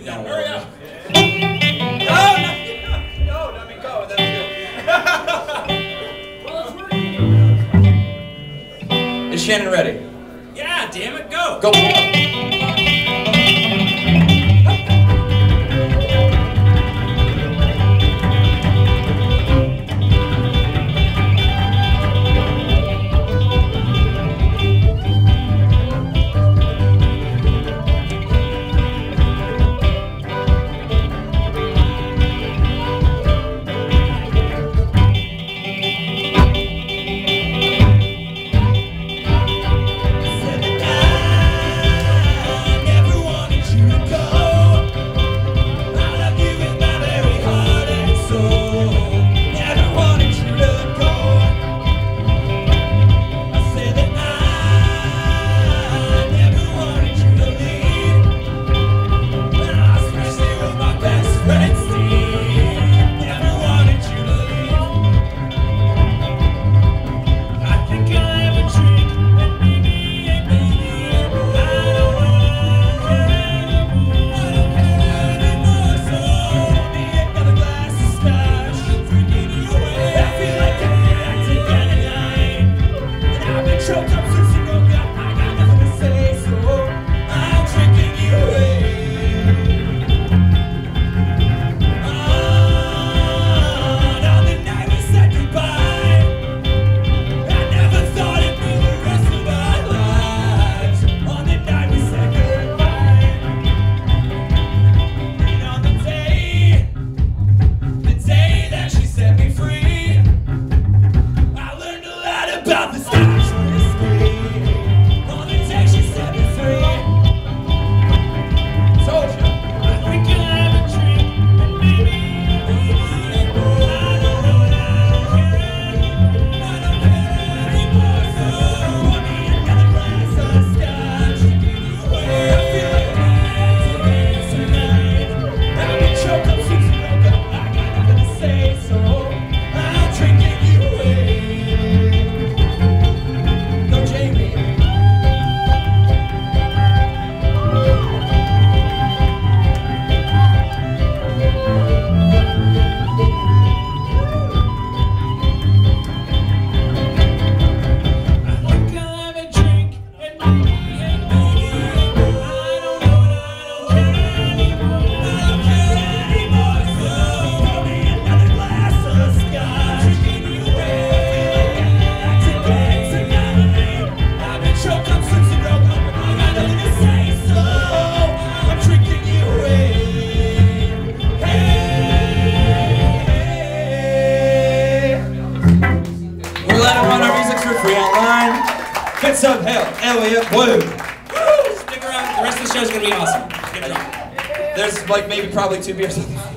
No, hurry up. No, let me go. That's good. Is Shannon ready? Yeah, damn it, go. Go. Fits up hell. Elliot Blue. Woo! Stick around. The rest of the show's gonna be awesome. Get it on. There's like maybe probably 2 beers.